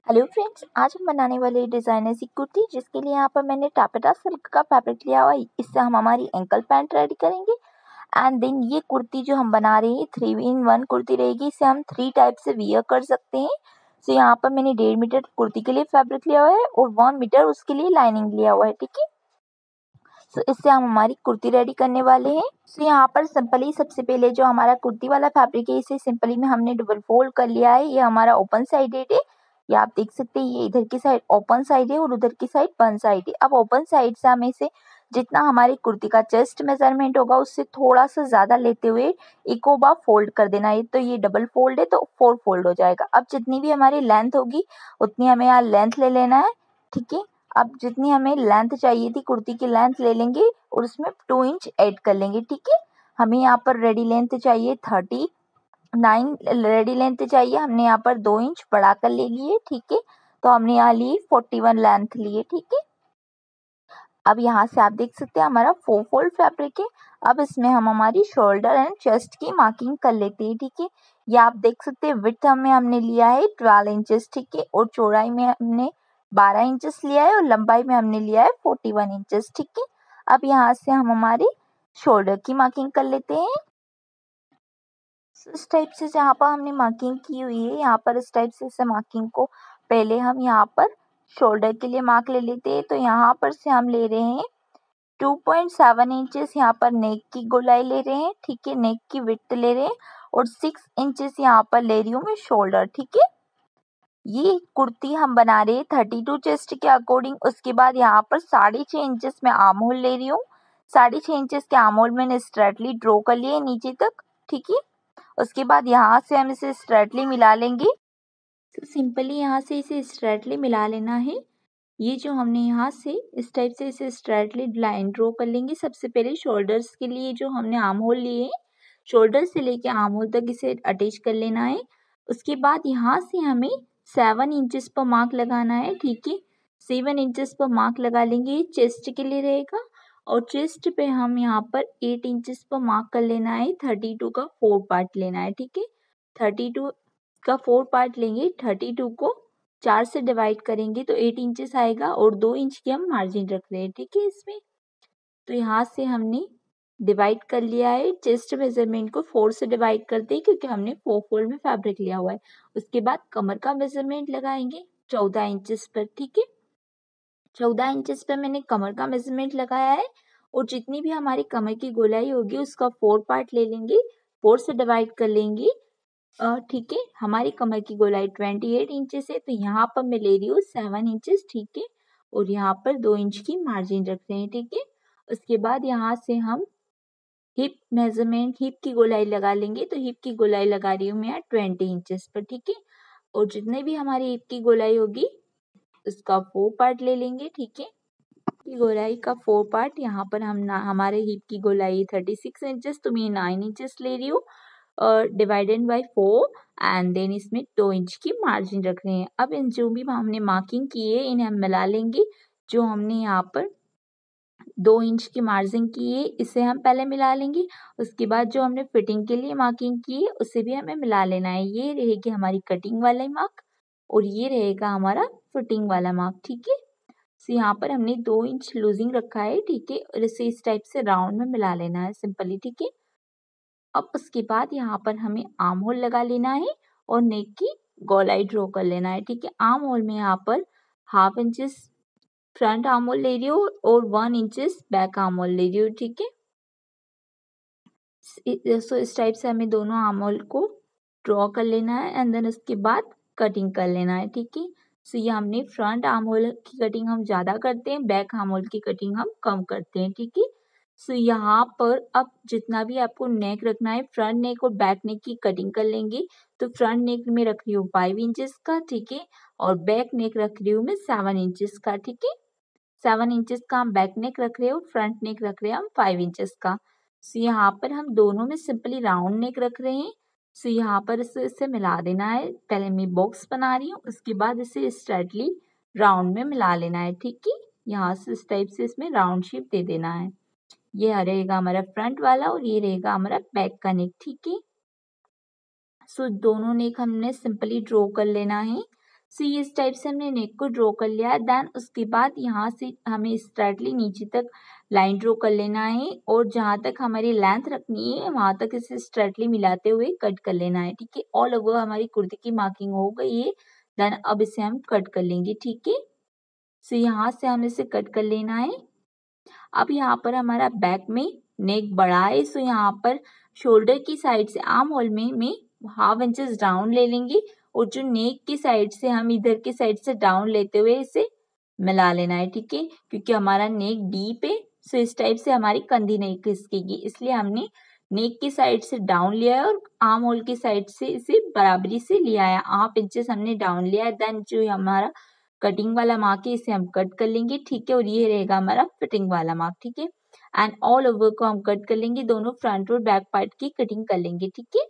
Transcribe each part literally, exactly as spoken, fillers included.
Hello friends, आज हम बनाने वाले डिज़ाइन ऐसी कुर्ती जिसके लिए यहाँ पर मैंने टापेटा सिल्क का फैब्रिक लिया हुआ है। इससे हम हमारी एंकल पैंट रेडी करेंगे। एंड देन ये कुर्ती जो हम बना रहे हैं थ्री इन वन कुर्ती रहेगी। इसे हम थ्री टाइप से वियर कर सकते हैं। सो यहाँ पर मैंने डेढ़ मीटर कुर्ती के लिए फैब्रिक लिया हुआ है और वन मीटर उसके लिए लाइनिंग लिया हुआ है। ठीक है, सो इससे हम हमारी कुर्ती रेडी करने वाले हैं। सो यहाँ पर सिंपली सबसे पहले जो हमारा कुर्ती वाला फैब्रिक है इसे सिंपली में हमने डबल फोल्ड कर लिया है। ये हमारा ओपन साइडेड है, ये आप देख सकते हैं। ये इधर की साइड ओपन साइड है और उधर की साइड बंद साइड है। अब ओपन साइड से हम इसे जितना हमारी कुर्ती का चेस्ट मेजरमेंट होगा उससे थोड़ा सा ज्यादा लेते हुए एक बार फोल्ड कर देना है। तो ये डबल फोल्ड है तो फोर फोल्ड हो जाएगा। अब जितनी भी हमारी लेंथ होगी उतनी हमें यहाँ लेंथ ले लेना है। ठीक है, अब जितनी हमें लेंथ चाहिए थी कुर्ती की लेंथ ले लेंगे और उसमें टू इंच ऐड कर लेंगे। ठीक है, हमें यहाँ पर रेडी लेंथ चाहिए थर्टी नाइन रेडी लेंथ चाहिए। हमने यहाँ पर दो इंच बढ़ाकर ले लिए। ठीक है, तो हमने यहाँ ली फोर्टी वन लेंथ लिए। ठीक है, अब यहाँ से आप देख सकते हैं हमारा फोर फोल्ड फैब्रिक है। अब इसमें हम हमारी शोल्डर एंड चेस्ट की मार्किंग कर लेते हैं। ठीक है, ये आप देख सकते हैं विड्थ हमें हमने लिया है ट्वेल्व इंचेस। ठीक है, और चौड़ाई में हमने बारह इंचेस लिया है और लंबाई में हमने लिया है फोर्टी वन इंचेस। ठीक है, अब यहाँ से हम हमारी शोल्डर की मार्किंग कर लेते हैं। इस टाइप से जहाँ पर हमने मार्किंग की हुई है यहाँ पर इस टाइप से इस मार्किंग को पहले हम यहाँ पर शोल्डर के लिए मार्क ले लेते हैं। तो यहाँ पर से हम ले रहे हैं टू पॉइंट सेवन इंचेस यहाँ पर नेक की गोलाई ले रहे हैं। ठीक है, नेक की विड्थ ले रहे हैं और सिक्स इंचेस यहाँ पर ले रही हूँ मैं शोल्डर। ठीक है, ये कुर्ती हम बना रहे हैं थर्टी टू चेस्ट के अकॉर्डिंग। उसके बाद यहाँ पर साढ़े छः इंचेस में आर्म होल ले रही हूँ। साढ़े छः इंचेस के आर्म होल मैंने स्ट्रेटली ड्रॉ कर लिए नीचे तक। ठीक है, उसके बाद यहाँ से हम इसे स्ट्रेटली मिला लेंगे। तो सिंपली यहाँ से इसे स्ट्रेटली मिला लेना है। ये जो हमने यहाँ से इस टाइप से इसे स्ट्रेटली लाइन ड्रॉ कर लेंगे। सबसे पहले शोल्डर्स के लिए जो हमने आर्म होल लिए हैं शोल्डर से लेके आर्म होल तक इसे अटैच कर लेना है। उसके बाद यहाँ से हमें सेवन इंचेस पर मार्क लगाना है। ठीक है, सेवन इंचेस पर मार्क लगा लेंगे। चेस्ट के लिए रहेगा और चेस्ट पे हम यहाँ पर एट इंचेस पर मार्क कर लेना है। थर्टी टू का फोर पार्ट लेना है। ठीक है, थर्टी टू का फोर पार्ट लेंगे। थर्टी टू को चार से डिवाइड करेंगे तो एट इंचेस आएगा और दो इंच की हम मार्जिन रख रहे हैं। ठीक है, इसमें तो यहाँ से हमने डिवाइड कर लिया है। चेस्ट मेजरमेंट को फोर से डिवाइड करते हैं क्योंकि हमने फोर फोल्ड में फैब्रिक लिया हुआ है। उसके बाद कमर का मेजरमेंट लगाएंगे चौदह इंचेस पर। ठीक है, चौदह इंचेस पर मैंने कमर का मेजरमेंट लगाया है और जितनी भी हमारी कमर की गोलाई होगी उसका फोर पार्ट ले लेंगे, फोर से डिवाइड कर लेंगे। ठीक है, हमारी कमर की गोलाई ट्वेंटी एट इंचेस है तो यहाँ पर मैं ले रही हूँ सेवन इंचेस। ठीक है, और यहाँ पर दो इंच की मार्जिन रख रहे हैं। ठीक है, उसके बाद यहाँ से हम हिप मेजरमेंट हिप की गोलाई लगा लेंगे। तो हिप की गोलाई लगा रही हूँ मैं यहाँ ट्वेंटी इंचेस पर। ठीक है, और जितने भी हमारी हिप की गोलाई होगी उसका फोर पार्ट ले लेंगे। ठीक है, की गोलाई का फोर पार्ट यहाँ पर हम ना हमारे हिप की गोलाई थर्टी सिक्स इंचेस तो मैं नाइन इंचेस ले रही हूँ और divided by four and then इसमें दो इंच की मार्जिन रख रहे हैं। अब इन जो भी हमने मार्किंग की है इन्हें हम मिला लेंगे। जो हमने यहाँ पर दो इंच की मार्जिन की है इसे हम पहले मिला लेंगे। उसके बाद जो हमने फिटिंग के लिए मार्किंग की है उसे भी हमें मिला लेना है। ये रहेगी हमारी कटिंग वाला मार्क और ये रहेगा हमारा फिटिंग वाला मार्क। ठीक है, तो यहाँ पर हमने दो इंच लूजिंग रखा है। ठीक है, और इसे इस टाइप से राउंड में मिला लेना है सिंपली। ठीक है, अब उसके बाद यहाँ पर हमें आर्म होल लगा लेना है और नेक की गोलाई ड्रॉ कर लेना है। ठीक है, आर्म होल में यहाँ पर half inches front arm hole ले रही हूँ और one inches back arm hole ले रही हूँ। ठीक है, सो इस टाइप से हमें दोनों आर्म होल को ड्रॉ कर लेना है एंड देन उसके बाद कटिंग कर लेना है। ठीक है, सो ये हमने फ्रंट आर्म होल की कटिंग हम ज़्यादा करते हैं, बैक आर्म होल की कटिंग हम कम करते हैं। ठीक है, सो यहाँ पर अब जितना भी आपको नेक रखना है फ्रंट नेक और बैक नेक की कटिंग कर लेंगे। तो फ्रंट नेक में रख रही हूँ फाइव इंचेस का। ठीक है, और बैक नेक रख रही हूँ मैं सेवन इंचेस का। ठीक है, सेवन इंचेस का हम बैक नेक रख रहे हो, फ्रंट नेक रख रहे हैं हम फाइव इंचेस का। सो यहाँ पर हम दोनों में सिंपली राउंड नेक रख रहे हैं। सो यहाँ पर इसे इसे मिला देना है। पहले मैं बॉक्स बना रही हूँ, उसके बाद इसे स्ट्रेटली राउंड में मिला लेना है। ठीक है, यहाँ से इस टाइप से इसमें राउंड शेप दे देना है। ये रहेगा हमारा फ्रंट वाला और ये रहेगा हमारा बैक का नेक। ठीक है, सो दोनों नेक हमने सिंपली ड्रॉ कर लेना है। सो so, इस टाइप से हमने नेक को ड्रॉ कर लिया है। देन उसके बाद यहाँ से हमें स्ट्रेटली नीचे तक लाइन ड्रॉ कर लेना है और जहाँ तक हमारी लेंथ रखनी है वहां तक इसे स्ट्रेटली मिलाते हुए कट कर लेना है। ठीक है, ऑल ओवर हमारी कुर्ती की मार्किंग हो गई है। देन अब इसे हम कट कर लेंगे। ठीक है, सो so, यहाँ से हमें इसे कट कर लेना है। अब यहाँ पर हमारा बैक में नेक बड़ा है, सो यहाँ पर शोल्डर की साइड से आर्म होल में में हाफ इंचेस डाउन ले लेंगे और जो नेक की साइड से हम इधर की साइड से डाउन लेते हुए इसे मिला लेना है। ठीक है, क्योंकि हमारा नेक डीप है, सो इस टाइप से हमारी कंधी नहीं खिसकेगी, इसलिए हमने नेक की साइड से डाउन लिया है और आर्म होल की साइड से इसे बराबरी से लिया है, हाफ इंचेस हमने डाउन लिया है। देन जो हमारा कटिंग वाला मार्क है इसे हम कट कर लेंगे। ठीक है, और ये रहेगा हमारा फिटिंग वाला मार्क। ठीक है, एंड ऑल ओवर को हम कट कर लेंगे, दोनों फ्रंट और बैक पार्ट की कटिंग कर लेंगे। ठीक है,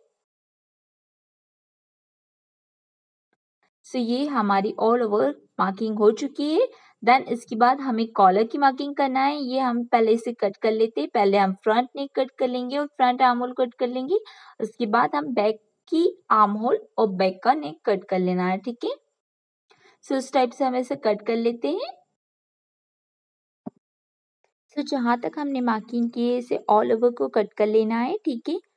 सो ये हमारी ऑल ओवर मार्किंग हो चुकी है। देन इसके बाद हमें कॉलर की मार्किंग करना है, ये हम पहले इसे कट कर लेते हैं। पहले हम फ्रंट नेक कट कर लेंगे और फ्रंट आर्म होल कट कर लेंगे, उसके बाद हम बैक की आर्म होल और बैक का नेक कट कर लेना है। ठीक है, सो इस टाइप से हम इसे कट कर लेते हैं। सो so, जहां तक हमने मार्किंग की है इसे ऑल ओवर को कट कर लेना है। ठीक है,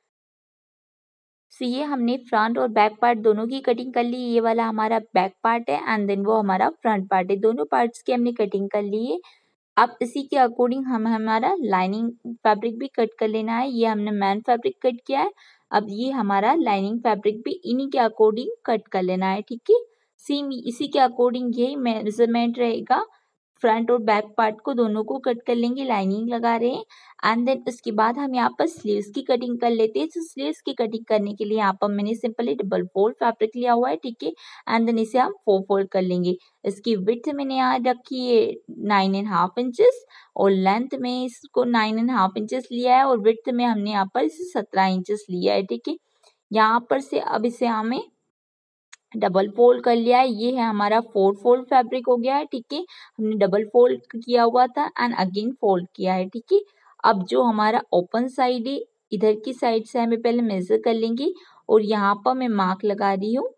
सो ये हमने फ्रंट और बैक पार्ट दोनों की कटिंग कर ली। ये वाला हमारा बैक पार्ट है एंड देन वो हमारा फ्रंट पार्ट है, दोनों पार्ट्स की हमने कटिंग कर ली है। अब इसी के अकॉर्डिंग हम हमारा लाइनिंग फैब्रिक भी कट कर लेना है। ये हमने मैन फैब्रिक कट किया है, अब ये हमारा लाइनिंग फैब्रिक भी इन्हीं के अकॉर्डिंग कट कर लेना है। ठीक है, सेम इसी के अकॉर्डिंग यही मेजरमेंट रहेगा, फ्रंट और बैक पार्ट को दोनों को कट कर लेंगे, लाइनिंग लगा रहे हैं। एंड देन उसके बाद हम यहाँ पर स्लीव्स की कटिंग कर लेते हैं। तो स्लीव्स की कटिंग करने के लिए यहाँ पर मैंने सिंपली डबल फोल्ड फैब्रिक लिया हुआ है। ठीक है, एंड देन इसे हम फोर फोल्ड कर लेंगे। इसकी विड्थ मैंने यहाँ रखी है नाइन एंड हाफ इंचेस और लेंथ में इसको नाइन एंड हाफ इंचेस लिया है और विड्थ में हमने यहाँ पर इसे सत्रह इंचेस लिया है। ठीक है, यहाँ पर से अब इसे हमें डबल फोल्ड कर लिया है, ये है हमारा फोर फोल्ड फैब्रिक हो गया है। ठीक है, हमने डबल फोल्ड किया हुआ था एंड अगेन फोल्ड किया है। ठीक है, अब जो हमारा ओपन साइड है इधर की साइड से हमें पहले मेजर कर लेंगे और यहाँ पर मैं मार्क लगा रही हूँ।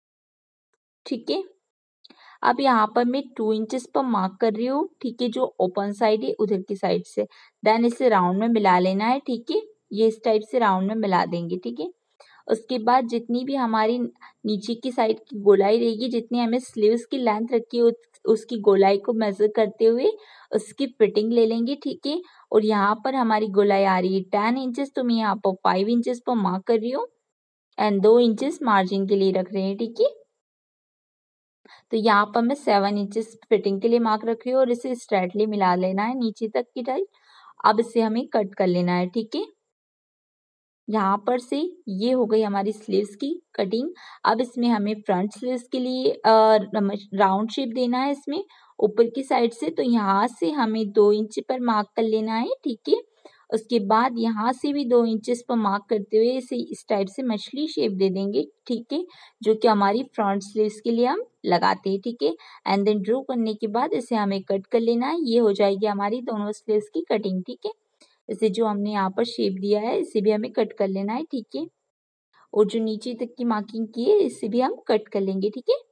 ठीक है, अब यहाँ पर मैं टू इंचेस पर मार्क कर रही हूँ। ठीक है, जो ओपन साइड है उधर की साइड से, देन इसे राउंड में मिला लेना है। ठीक है, ये इस टाइप से राउंड में मिला देंगे। ठीक है, उसके बाद जितनी भी हमारी नीचे की साइड की गोलाई रहेगी, जितनी हमें स्लीव्स की लेंथ रखी है उसकी गोलाई को मेजर करते हुए उसकी फिटिंग ले लेंगे। ठीक है, और यहाँ पर हमारी गोलाई आ रही है टेन इंचेस, तो मैं यहाँ पर फाइव इंचेस पर मार्क कर रही हूँ एंड दो इंचेस मार्जिन के लिए रख रहे हैं। ठीक है, तो यहाँ पर मैं सेवन इंचेस फिटिंग के लिए मार्क रख रही हूँ और इसे स्ट्रेटली मिला लेना है नीचे तक की टाइप। अब इसे हमें कट कर लेना है। ठीक है, यहाँ पर से ये हो गई हमारी स्लीव्स की कटिंग। अब इसमें हमें फ्रंट स्लीव्स के लिए राउंड शेप देना है इसमें ऊपर की साइड से, तो यहाँ से हमें दो इंच पर मार्क कर लेना है। ठीक है, उसके बाद यहाँ से भी दो इंचेस पर मार्क करते हुए इसे इस टाइप से मछली शेप दे देंगे। ठीक है, जो कि हमारी फ्रंट स्लीव्स के लिए हम लगाते हैं। ठीक है, एंड देन ड्रॉ करने के बाद इसे हमें कट कर लेना है, ये हो जाएगी हमारी दोनों स्लीव्स की कटिंग। ठीक है, इसे जो हमने यहाँ पर शेप दिया है इसे भी हमें कट कर लेना है। ठीक है, और जो नीचे तक की मार्किंग की है इसे भी हम कट कर लेंगे। ठीक है,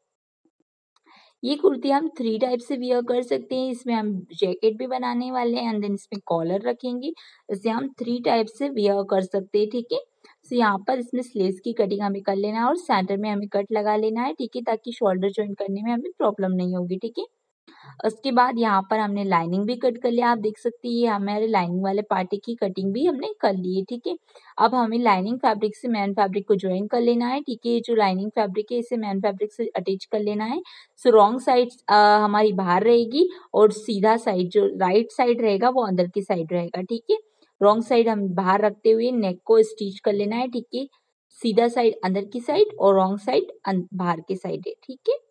ये कुर्ती हम थ्री टाइप से वियर कर सकते हैं, इसमें हम जैकेट भी बनाने वाले हैं एंड देन इसमें कॉलर रखेंगे, इसे हम थ्री टाइप से वियर कर सकते हैं। ठीक है, सो यहाँ पर इसमें स्लीव्स की कटिंग हमें कर लेना है और सेंटर में हमें कट लगा लेना है। ठीक है, ताकि शोल्डर ज्वाइन करने में हमें प्रॉब्लम नहीं होगी। ठीक है, उसके बाद यहाँ पर हमने लाइनिंग भी कट कर लिया, आप देख सकते हैं ये हमारे लाइनिंग वाले पार्टी की कटिंग भी हमने कर ली है। ठीक है, अब हमें लाइनिंग फैब्रिक से मैन फैब्रिक को ज्वाइन कर लेना है। ठीक है, जो लाइनिंग फैब्रिक है इसे मैन फैब्रिक से अटैच कर लेना है। सो रॉन्ग साइड हमारी बाहर रहेगी और सीधा साइड जो राइट साइड रहेगा वो अंदर की साइड रहेगा। ठीक है, रॉन्ग साइड हम बाहर रखते हुए नेक को स्टिच कर लेना है। ठीक है, सीधा साइड अंदर की साइड और रॉन्ग साइड बाहर की साइड है। ठीक है,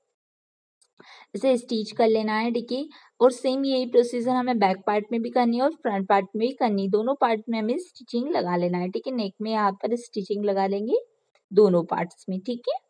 इसे स्टिच कर लेना है। ठीक है, और सेम यही प्रोसीजर हमें बैक पार्ट में भी करनी है और फ्रंट पार्ट में भी करनी है, दोनों पार्ट में हमें स्टिचिंग लगा लेना है। ठीक है, नेक में यहाँ पर स्टिचिंग लगा लेंगे दोनों पार्ट्स में। ठीक है,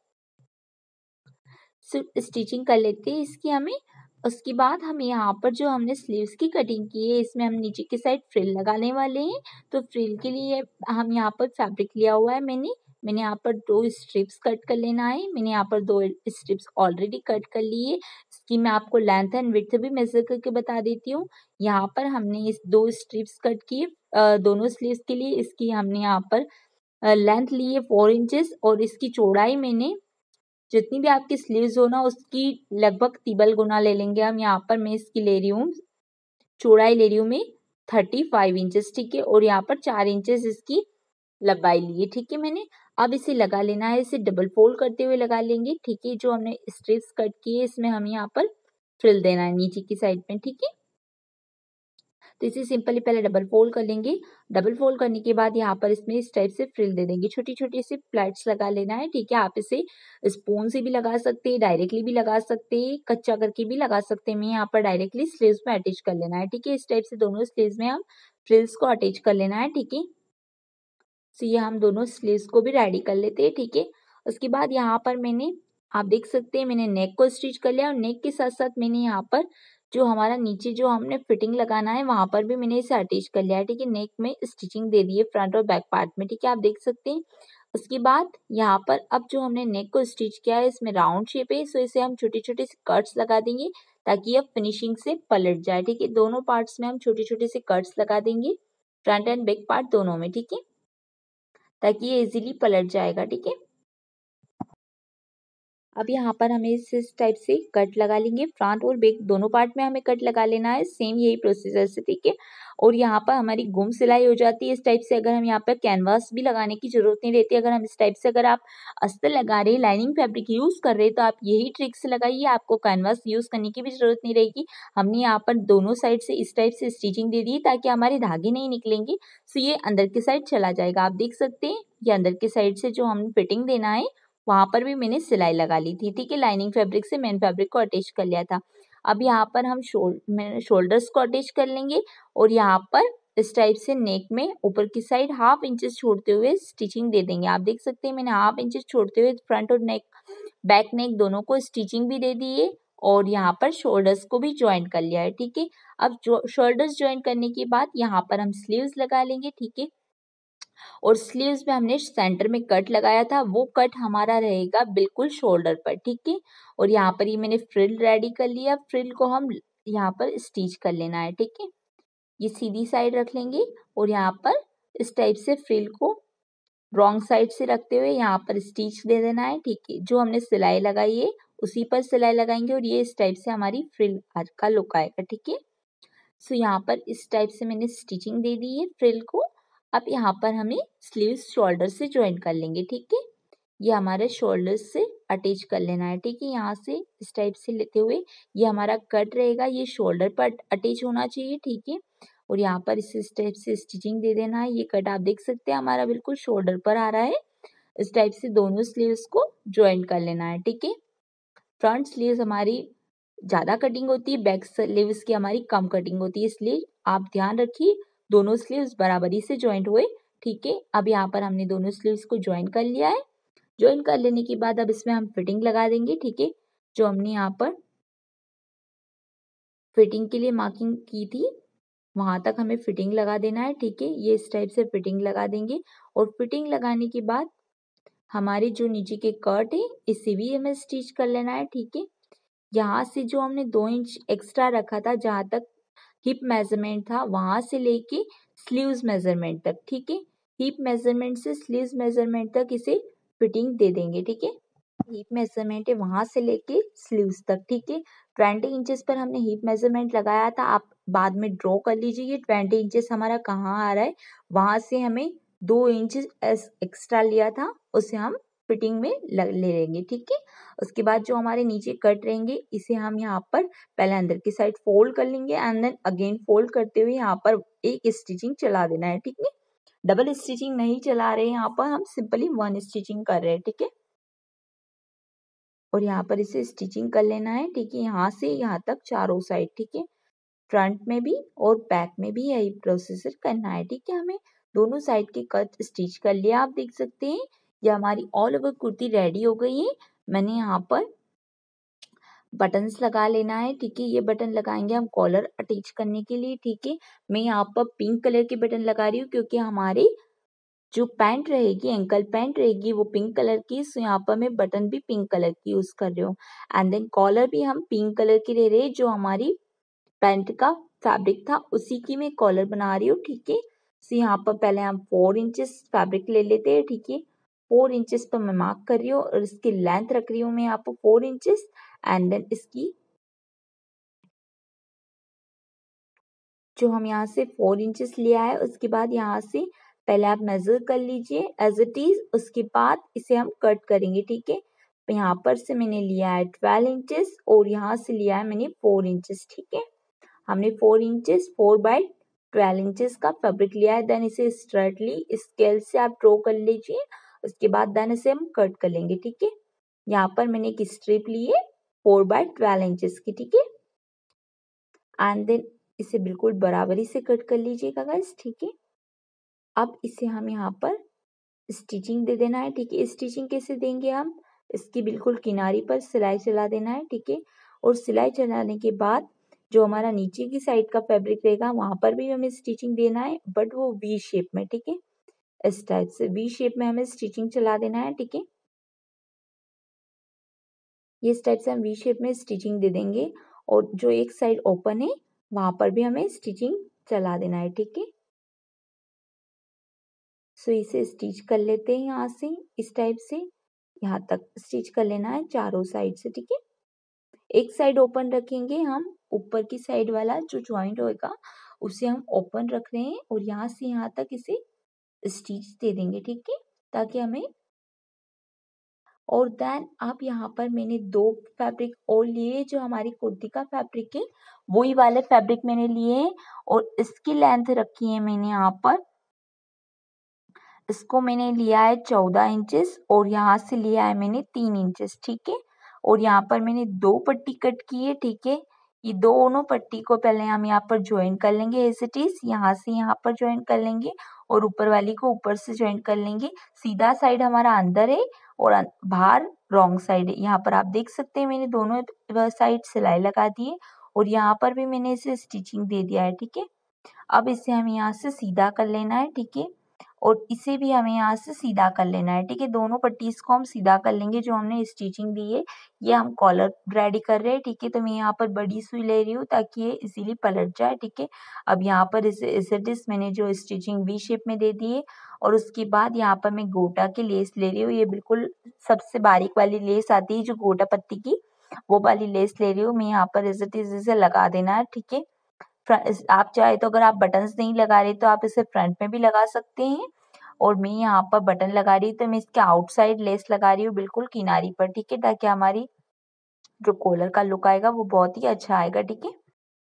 सिर्फ स्टिचिंग कर लेते हैं इसकी हमें। उसके बाद हम यहाँ पर जो हमने स्लीव्स की कटिंग की है इसमें हम नीचे की साइड फ्रिल लगाने वाले हैं, तो फ्रिल के लिए हम यहाँ पर फैब्रिक लिया हुआ है मैंने मैंने यहाँ पर दो स्ट्रिप्स कट कर लेना है। मैंने यहाँ पर दो स्ट्रिप्स ऑलरेडी कट कर ली है। इसकी मैं आपको लेंथ एंड विड्थ भी मेजर करके बता देती हूँ। यहाँ पर हमने इस दो स्ट्रिप्स कट किए दोनों स्लीव्स के लिए। इसकी हमने यहाँ पर लेंथ ली है फोर इंचेस और इसकी चौड़ाई मैंने जितनी भी आपकी स्लीव्स हो ना उसकी लगभग तिबल गुना ले लेंगे हम। यहाँ पर मैं इसकी ले रही हूँ, चौड़ाई ले रही हूँ मैं थर्टी फाइव इंचेस, ठीक है। और यहाँ पर चार इंचेस इसकी लंबाई ली है, ठीक है मैंने। अब इसे लगा लेना है, इसे डबल फोल्ड करते हुए लगा लेंगे, ठीक है। जो हमने स्ट्रिप्स कट की है इसमें हम यहाँ पर फ्रिल देना है नीचे की साइड में, ठीक है। तो इसे सिंपली पहले डबल फोल्ड कर लेंगे। डबल फोल्ड करने के बाद यहाँ पर इसमें इस टाइप से फ्रिल दे देंगे, छोटी छोटी सी प्लेट्स लगा लेना है, ठीक है। आप इसे स्पून से भी लगा सकते हैं, डायरेक्टली भी लगा सकते हैं, कच्चा करके भी लगा सकते हैं। मैं यहाँ पर डायरेक्टली स्लीव्स में अटैच कर लेना है, ठीक है। इस टाइप से दोनों स्लीव्स में हम फ्रिल्स को अटैच कर लेना है, ठीक है। तो ये हम दोनों स्लीव्स को भी रेडी कर लेते हैं, ठीक है। उसके बाद यहाँ पर मैंने आप देख सकते हैं मैंने नेक को स्टिच कर लिया और नेक के साथ साथ मैंने यहाँ पर जो हमारा नीचे जो हमने फिटिंग लगाना है वहां पर भी मैंने इसे अटैच कर लिया है, ठीक है। नेक में स्टिचिंग दे दी है फ्रंट और बैक पार्ट में, ठीक है, आप देख सकते हैं। उसके बाद यहाँ पर अब जो हमने नेक को स्टिच किया है इसमें राउंड शेप है, सो इसे हम छोटे छोटे से कट्स लगा देंगे ताकि यह फिनिशिंग से पलट जाए, ठीक है। दोनों पार्ट्स में हम छोटे छोटे से कट्स लगा देंगे, फ्रंट एंड बैक पार्ट दोनों में, ठीक है, ताकि ये इजीली पलट जाएगा, ठीक है। अब यहाँ पर हमें इस टाइप से कट लगा लेंगे, फ्रंट और बैक दोनों पार्ट में हमें कट लगा लेना है, सेम यही प्रोसीजर से, ठीक है। और यहाँ पर हमारी गुम सिलाई हो जाती है इस टाइप से। अगर हम यहाँ पर कैनवास भी लगाने की जरूरत नहीं रहती, अगर हम इस टाइप से अगर आप अस्तर लगा रहे हैं, लाइनिंग फैब्रिक यूज कर रहे हैं तो आप यही ट्रिक से लगाइए, आपको कैनवास यूज करने की भी जरूरत नहीं रहेगी। हमने यहाँ पर दोनों साइड से इस टाइप से स्टिचिंग दे दी ताकि हमारे धागे नहीं निकलेंगे, सो ये अंदर की साइड चला जाएगा। आप देख सकते हैं ये अंदर की साइड से जो हमें फिटिंग देना है वहां पर भी मैंने सिलाई लगा ली थी, ठीक है। लाइनिंग फैब्रिक से मेन फैब्रिक को अटैच कर लिया था। अब यहाँ पर हम शोल्डर शोल्डर्स को अटैच कर लेंगे और यहाँ पर इस टाइप से नेक में ऊपर की साइड हाफ इंचेस छोड़ते हुए स्टिचिंग दे देंगे। आप देख सकते हैं मैंने हाफ इंचेस छोड़ते हुए फ्रंट और नेक बैक नेक दोनों को स्टिचिंग भी दे दी है और यहाँ पर शोल्डर्स को भी ज्वाइन कर लिया है, ठीक है। अब जो शोल्डर्स ज्वाइन करने के बाद यहाँ पर हम स्लीव्स लगा लेंगे, ठीक है। और स्लीव्स में हमने सेंटर में कट लगाया था, वो कट हमारा रहेगा बिल्कुल शोल्डर पर, ठीक है। और यहाँ पर ये मैंने फ्रिल रेडी कर लिया, फ्रिल को हम यहाँ पर स्टिच कर लेना है, ठीक है। ये सीधी साइड रख लेंगे और यहाँ पर इस टाइप से फ्रिल को रॉन्ग साइड से रखते हुए यहाँ पर स्टिच दे देना है, ठीक है। जो हमने सिलाई लगाई है उसी पर सिलाई लगाएंगे और ये इस टाइप से हमारी फ्रिल का लुक आएगा, ठीक है। सो यहाँ पर इस टाइप से मैंने स्टिचिंग दे दी है फ्रिल को। अब यहाँ पर हमें स्लीव्स शोल्डर से ज्वाइन कर लेंगे, ठीक है। ये हमारे शोल्डर से अटैच कर लेना है, ठीक है। यहाँ से इस टाइप से लेते हुए ये हमारा कट रहेगा, ये शोल्डर पर अटैच होना चाहिए, ठीक है। और यहाँ पर इस टाइप से स्टिचिंग दे देना है। ये कट आप देख सकते हैं हमारा बिल्कुल शोल्डर पर आ रहा है। इस टाइप से दोनों स्लीव्स को ज्वाइन कर लेना है, ठीक है। फ्रंट स्लीव्स हमारी ज्यादा कटिंग होती है, बैक स्लीव्स की हमारी कम कटिंग होती है, इसलिए आप ध्यान रखिए दोनों स्लीव्स बराबरी से ज्वाइंट हुए, ठीक है। अब यहाँ पर हमने दोनों स्लीव्स को ज्वाइन कर लिया है। ज्वाइन कर लेने के बाद अब इसमें हम फिटिंग लगा देंगे, ठीक है। जो हमने यहाँ पर फिटिंग के लिए मार्किंग की थी वहां तक हमें फिटिंग लगा देना है, ठीक है। ये इस टाइप से फिटिंग लगा देंगे और फिटिंग लगाने के बाद हमारे जो नीचे के कट है इसे भी हमें स्टिच कर लेना है, ठीक है। यहाँ से जो हमने दो इंच एक्स्ट्रा रखा था जहां तक हिप मेजरमेंट था वहां से लेके स्लीव्स मेजरमेंट तक, ठीक है। हिप मेजरमेंट से स्लीव्स मेजरमेंट तक इसे फिटिंग दे देंगे, ठीक है। हिप मेजरमेंट है वहां से लेके स्लीव्स तक, ठीक है। ट्वेंटी इंचेस पर हमने हिप मेजरमेंट लगाया था, आप बाद में ड्रॉ कर लीजिए ट्वेंटी इंचेस हमारा कहाँ आ रहा है। वहां से हमें दो इंच एक्स्ट्रा लिया था उसे हम फिटिंग में ले लेंगे, ठीक है। उसके बाद जो हमारे नीचे कट रहेंगे इसे हम यहाँ पर पहले अंदर की साइड फोल्ड कर लेंगे एंड देन अगेन फोल्ड करते हुए यहाँ पर एक स्टिचिंग चला देना है, ठीक है। डबल स्टिचिंग नहीं चला रहे, यहाँ पर हम सिंपली वन स्टिचिंग कर रहे हैं, ठीक है। और यहाँ पर इसे स्टिचिंग कर लेना है, ठीक है। यहाँ से यहाँ तक चारों साइड, ठीक है। फ्रंट में भी और बैक में भी यही प्रोसीजर करना है, ठीक है। हमें दोनों साइड के कट स्टिच कर लिया, आप देख सकते हैं ये हमारी ऑल ओवर कुर्ती रेडी हो गई है। मैंने यहाँ पर बटन्स लगा लेना है, ठीक है। ये बटन लगाएंगे हम कॉलर अटैच करने के लिए, ठीक है। मैं यहाँ पर पिंक कलर के बटन लगा रही हूँ क्योंकि हमारे जो पैंट रहेगी, एंकल पैंट रहेगी वो पिंक कलर की, सो यहाँ पर मैं बटन भी पिंक कलर की यूज कर रही हूँ। एंड देन कॉलर भी हम पिंक कलर की ले रहे हैं, जो हमारी पैंट का फैब्रिक था उसी की मैं कॉलर बना रही हूँ, ठीक है। सो यहाँ पर पहले हम फोर इंचेस फैब्रिक ले लेते हैं, ठीक है। फोर इंचेस पर मैं मार्क कर रही हूँ और इसकी लेंथ रख रही हूँ मैं यहाँ पर फोर इंचेस। एंड देन इसकी जो हम यहाँ से फोर इंचेस लिया है, उसके बाद यहाँ से पहले आप मेजर कर लीजिए एज इट इज, उसके बाद इसे हम कट करेंगे, ठीक है। तो यहाँ पर से मैंने लिया है ट्वेल्व इंचेस और यहाँ से लिया है मैंने फोर इंचेस, ठीक है। हमने four inches four by twelve inches का फैब्रिक लिया है। देन इसे स्ट्रेटली स्केल से आप ड्रॉ कर लीजिए, उसके बाद देन इसे हम कट कर लेंगे, ठीक है। यहाँ पर मैंने एक स्ट्रिप ली है फोर बाई ट्वेल्व इंचेस की, ठीक है। एंड देन इसे बिल्कुल बराबरी से कट कर लीजिएगा गाइस, ठीक है। अब इसे हम यहाँ पर स्टिचिंग दे देना है, ठीक है। स्टिचिंग कैसे देंगे हम, इसकी बिल्कुल किनारी पर सिलाई चला देना है, ठीक है। और सिलाई चलाने के बाद जो हमारा नीचे की साइड का फैब्रिक रहेगा वहां पर भी हमें स्टिचिंग देना है, बट वो वी शेप में, ठीक है। इस टाइप से वी शेप में हमें स्टिचिंग चला देना है, ठीक है। ये इस टाइप से हम वी शेप में स्टिचिंग दे देंगे और जो एक साइड ओपन है वहां पर भी हमें स्टिचिंग चला देना है, ठीक है। सो इसे स्टिच कर लेते हैं यहाँ से, इस टाइप से यहाँ तक स्टिच कर लेना है चारों साइड से, ठीक है। एक साइड ओपन रखेंगे हम, ऊपर की साइड वाला जो ज्वाइंट होगा उसे हम ओपन रख रहे हैं और यहाँ से यहाँ तक इसे स्टिच दे देंगे, ठीक है, ताकि हमें। और देन अब यहाँ पर मैंने दो फैब्रिक और लिए जो हमारी कुर्ती का फैब्रिक है, वही वाले फैब्रिक मैंने लिए हैं और इसकी लेंथ रखी है मैंने यहाँ पर, इसको मैंने लिया है चौदह इंचेस और यहाँ से लिया है मैंने तीन इंचेस, ठीक है। और यहाँ पर मैंने दो पट्टी कट की है, ठीक है। ये दोनों पट्टी को पहले हम यहाँ पर ज्वाइन कर लेंगे एज इट इज, यहाँ से यहाँ पर ज्वाइन कर लेंगे और ऊपर वाली को ऊपर से ज्वाइन कर लेंगे। सीधा साइड हमारा अंदर है और बाहर रॉन्ग साइड है। यहाँ पर आप देख सकते हैं मैंने दोनों साइड सिलाई लगा दी है और यहाँ पर भी मैंने इसे स्टिचिंग दे दिया है, ठीक है। अब इसे हम यहाँ से सीधा कर लेना है, ठीक है। और इसे भी हमें यहाँ से सीधा कर लेना है, ठीक है। दोनों पट्टीज को हम सीधा कर लेंगे जो हमने स्टिचिंग दी है। ये हम कॉलर रेडी कर रहे हैं, ठीक है। तो मैं यहाँ पर बड़ी सुई ले रही हूँ ताकि ये इजीली पलट जाए, ठीक है। अब यहाँ पर इसे इस मैंने जो स्टिचिंग वी शेप में दे दी है और उसके बाद यहाँ पर मैं गोटा की लेस ले रही हूँ। ये बिल्कुल सबसे बारीक वाली लेस आती है जो गोटा पत्ती की, वो वाली लेस ले रही हूँ मैं यहाँ पर इस इसे लगा देना है, ठीक है। आप चाहे तो अगर आप बटन्स नहीं लगा रहे तो आप इसे फ्रंट में भी लगा सकते हैं और मैं यहाँ पर बटन लगा रही हूँ तो मैं इसके आउटसाइड लेस लगा रही हूँ बिल्कुल किनारी पर, ठीक है, ताकि हमारी जो कॉलर का लुक आएगा वो बहुत ही अच्छा आएगा, ठीक है।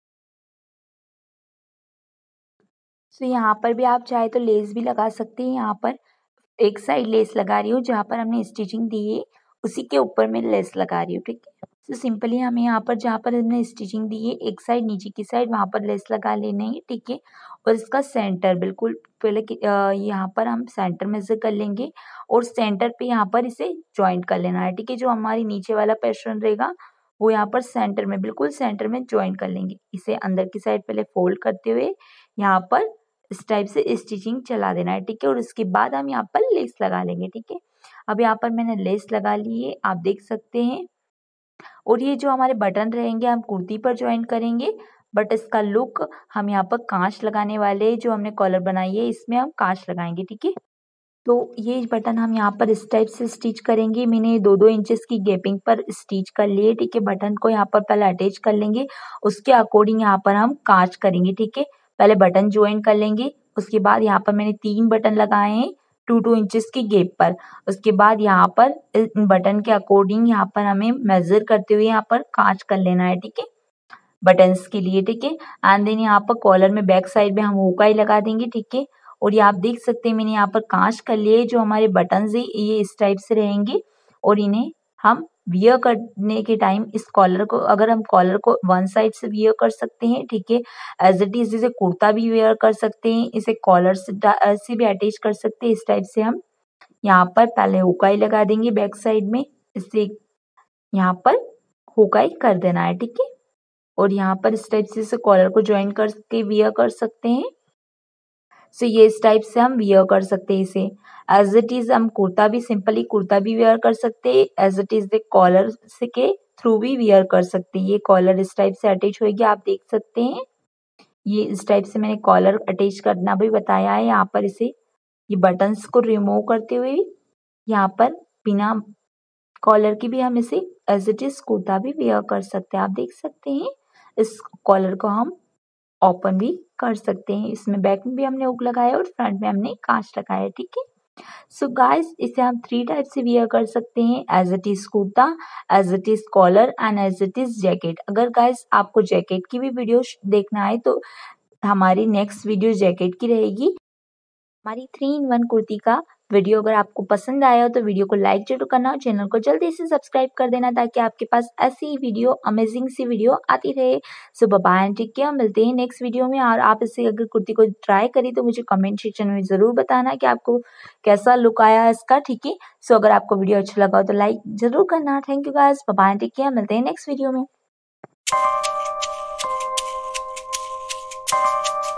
तो यहाँ पर भी आप चाहे तो लेस भी लगा सकते हैं। यहाँ पर एक साइड लेस लगा रही हूँ जहाँ पर हमने स्टिचिंग दी है उसी के ऊपर मैं लेस लगा रही हूँ, ठीक है। तो सिंपली हमें यहाँ पर जहाँ पर हमने स्टिचिंग दी है एक साइड नीचे की साइड वहाँ पर लेस लगा लेना है, ठीक है। और इसका सेंटर बिल्कुल पहले यहाँ पर हम सेंटर मेजर कर लेंगे और सेंटर पे यहाँ पर इसे ज्वाइंट कर लेना है, ठीक है। जो हमारी नीचे वाला पैटर्न रहेगा वो यहाँ पर सेंटर में बिल्कुल सेंटर में ज्वाइंट कर लेंगे। इसे अंदर की साइड पहले फोल्ड करते हुए यहाँ पर इस टाइप से स्टिचिंग चला देना है, ठीक है। और उसके बाद हम यहाँ पर लेस लगा लेंगे, ठीक है। अब यहाँ पर मैंने लेस लगा ली है, आप देख सकते हैं। और ये जो हमारे बटन रहेंगे हम कुर्ती पर ज्वाइन करेंगे, बट इसका लुक हम यहाँ पर कांच लगाने वाले जो हमने कॉलर बनाई है इसमें हम कांच लगाएंगे, ठीक है। तो ये बटन हम यहाँ पर इस टाइप से स्टिच करेंगे। मैंने दो दो इंचेस की गैपिंग पर स्टिच कर लिए, ठीक है। बटन को यहाँ पर पहले अटैच कर लेंगे, उसके अकॉर्डिंग यहाँ पर हम कांच करेंगे, ठीक है। पहले बटन ज्वाइन कर लेंगे, उसके बाद यहाँ पर मैंने तीन बटन लगाए हैं टू टू इंचेस की गैप पर। उसके बाद यहाँ पर बटन के अकॉर्डिंग यहाँ पर हमें मेजर करते हुए यहाँ पर कांच कर लेना है, ठीक है, बटन्स के लिए, ठीक है। एंड देन यहाँ पर कॉलर में बैक साइड में हम हुकाई लगा देंगे, ठीक है। और ये आप देख सकते हैं मैंने यहाँ पर कांच कर लिए जो हमारे बटन्स है ये इस टाइप से रहेंगे और इन्हें हम वियर करने के टाइम इस कॉलर को अगर हम कॉलर को वन साइड से वियर कर सकते हैं, ठीक है। एज इट इज इसे कुर्ता भी वियर कर सकते हैं, इसे कॉलर से, से भी अटैच कर सकते हैं। इस टाइप से हम यहाँ पर पहले हुकाई लगा देंगे बैक साइड में, इससे यहाँ पर हुकाई कर देना है, ठीक है। और यहाँ पर इस टाइप से कॉलर को ज्वाइन करके वियर कर सकते हैं। सो ये इस टाइप से हम वियर कर सकते हैं इसे। एज इट इज हम कुर्ता भी सिंपली कुर्ता भी वेयर कर सकते हैं, as it is the collar के थ्रू भी वेयर कर सकते हैं। ये कॉलर इस टाइप से अटैच होगी, आप देख सकते हैं। ये इस टाइप से मैंने कॉलर अटैच करना भी बताया है। यहाँ पर इसे ये बटन्स को रिमूव करते हुए यहाँ पर बिना कॉलर की भी हम इसे एज इट इज कुर्ता भी वेयर कर सकते हैं। आप देख सकते हैं इस कॉलर को हम ओपन भी कर सकते हैं। इसमें बैक में भी हमने हुक लगाया और फ्रंट में हमने कांच लगाया, ठीक है। सो गाइस इसे हम थ्री टाइप से वियर कर सकते हैं, as it is kurta, as it is collar and as it is jacket. अगर गाइस आपको जैकेट की भी वीडियो देखना है तो हमारी नेक्स्ट वीडियो जैकेट की रहेगी। हमारी थ्री इन वन कुर्ती का वीडियो अगर आपको पसंद आया हो तो वीडियो को लाइक जरूर करना और चैनल को जल्दी से सब्सक्राइब कर देना ताकि आपके पास ऐसी वीडियो अमेजिंग सी वीडियो आती रहे। So bye and take care, मिलते हैं नेक्स्ट वीडियो में। और आप इसे अगर कुर्ती को ट्राई करी तो मुझे कमेंट सेक्शन में जरूर बताना कि आपको कैसा लुक आया इसका, ठीक है। सो अगर आपको वीडियो अच्छा लगा हो तो लाइक जरूर करना। Thank you guys, bye and take care, मिलते हैं नेक्स्ट वीडियो में।